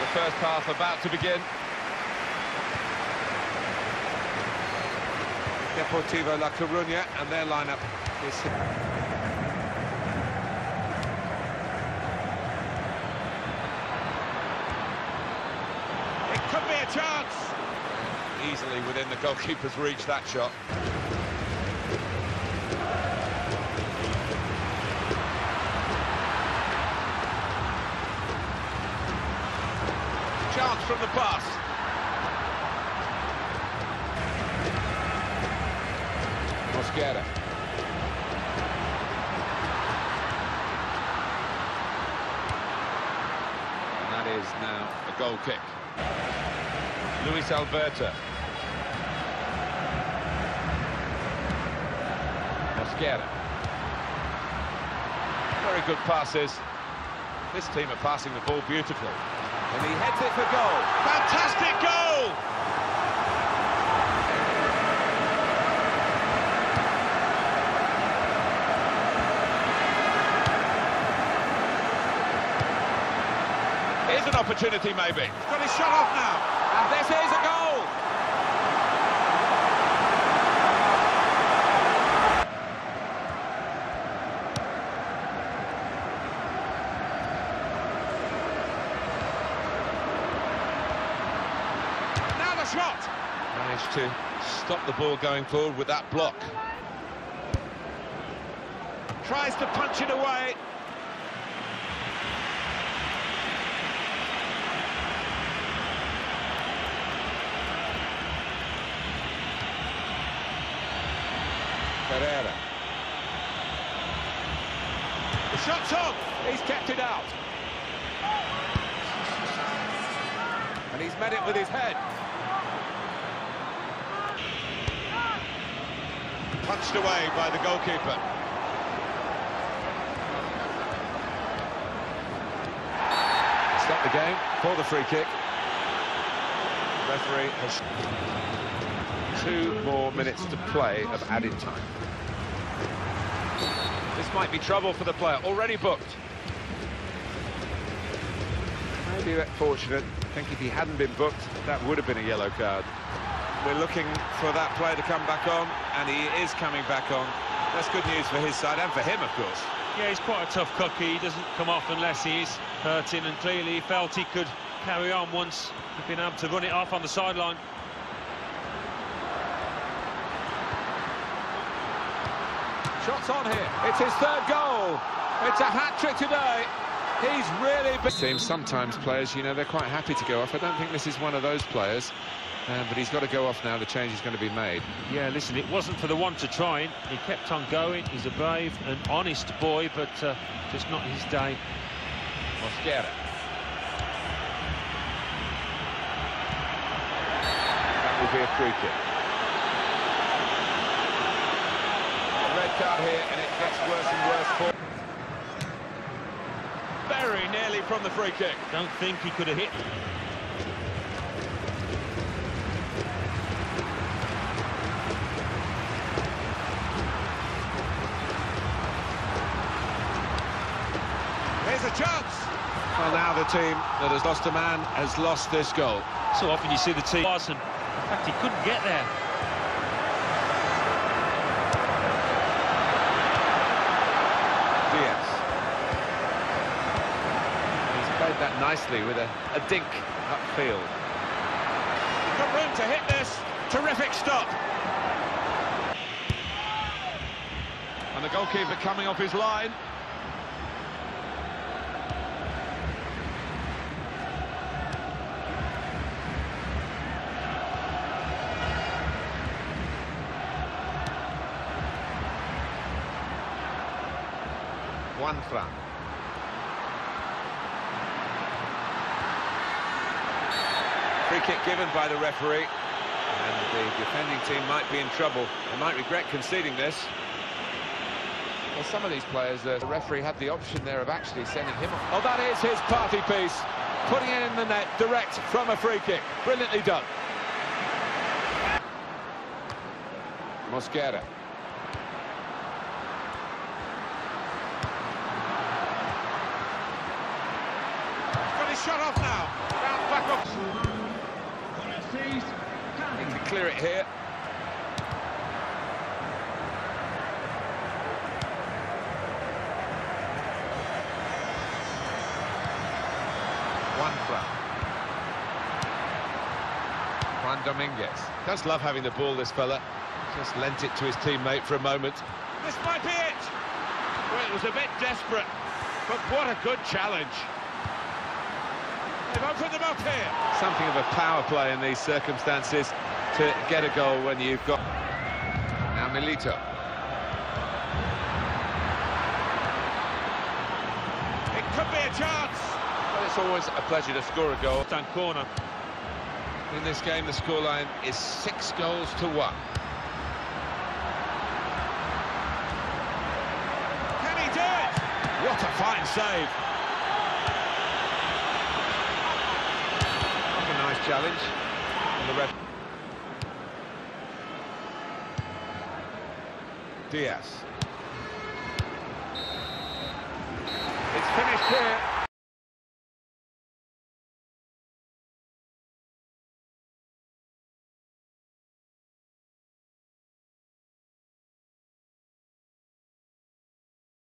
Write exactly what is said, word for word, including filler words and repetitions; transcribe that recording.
first half about to begin. Deportivo La Coruña, and their lineup is... It could be a chance! Easily within the goalkeeper's reach, that shot. Chance from the pass. Mosquera. And that is now a goal kick. Luis Alberto. Mosquera. Very good passes. This team are passing the ball beautifully. And he heads it for goal. Fantastic goal! Here's an opportunity, maybe. He's got his shot off now. And this is a goal! Now the shot! Managed to stop the ball going forward with that block. Tries to punch it away. Pereira. The shot's on. He's kept it out. And he's met it with his head. Punched away by the goalkeeper. Stop the game for the free kick. Referee has two more minutes to play of added time. This might be trouble for the player, already booked. Maybe a bit fortunate. I think if he hadn't been booked, that would have been a yellow card. We're looking for that player to come back on, and he is coming back on. That's good news for his side, and for him, of course. Yeah, he's quite a tough cookie. He doesn't come off unless he is hurting, and clearly he felt he could carry on once he'd been able to run it off on the sideline. Shots on here. It's his third goal. It's a hat-trick today. He's really... Teams, sometimes players, you know, they're quite happy to go off. I don't think this is one of those players, uh, but he's got to go off now. The change is going to be made. Yeah, listen, it wasn't for the one to try. He kept on going. He's a brave and honest boy, but uh, just not his day. Mosquera. That will be a free kick. Red card here, and it gets worse and worse for... Very nearly from the free kick. Don't think he could have hit. Here's a chance. Well, now the team that has lost a man has lost this goal. So often you see the team... And in fact, he couldn't get there. That nicely with a, a dink upfield. Got room to hit this. Terrific stop. And the goalkeeper coming off his line. Juanfran. Free kick given by the referee, and the defending team might be in trouble. They might regret conceding this. Well, some of these players, uh, the referee had the option there of actually sending him off. Oh, that is his party piece, putting it in the net direct from a free kick. Brilliantly done. Mosquera. Got his shot off now. Round He can clear it here. One front. Juan Dominguez. Does love having the ball, this fella. Just lent it to his teammate for a moment. This might be it. Well, it was a bit desperate, but what a good challenge. They've opened them up here. Something of a power play in these circumstances to get a goal when you've got... Now Milito. It could be a chance. Well, it's always a pleasure to score a goal. Down corner. In this game, the scoreline is six goals to one. Can he do it? What a fine save. Not a nice challenge. And the ref... Diaz. It's finished here.